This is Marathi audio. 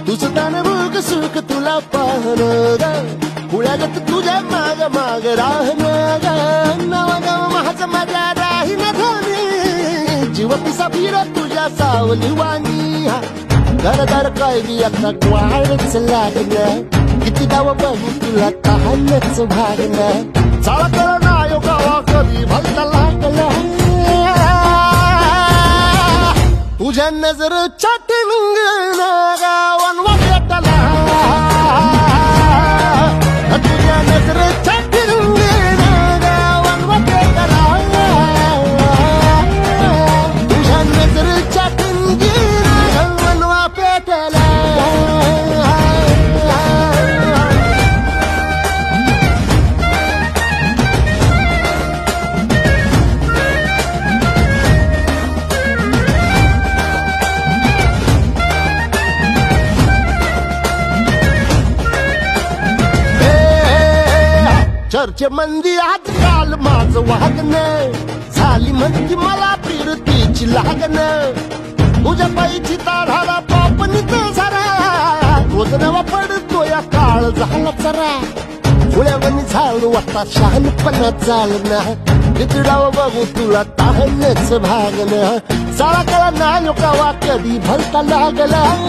तुझं तान भूक सुख तुला पाहणं ग पुण्यागत तुझ्या माग माग राहणं ग नवगाव माझं माझ्या राहीन धनी जीव पिसा फिर तुझ्या सावली वाणी घरदार काय बी आता वाळच लागणं किती दाव बघू तुला तहानच भागणं चाळ कर नायो गावा कधी भलता लागला तुझ्या नजरच्या टिंगण गावन वाटला तुझ्या नजरच्या टिंगण गावन वाटला तुझ्या नजरच्या टिंगण गावन वाटला चर्चे मंदी आजकाल माझं वागणं झाली म्हणती मला प्रीतीची लागणं तुझ्या पायीची ताढाला पापणीच झरा रोज नवा पडतो या काळ झाला चरा फुल्यावणी झाडू वाटता शहाणपणा चालणं वितडाव बघू तुला तहानच भागणं साळा कळा नायो कावा कधी भलता लागला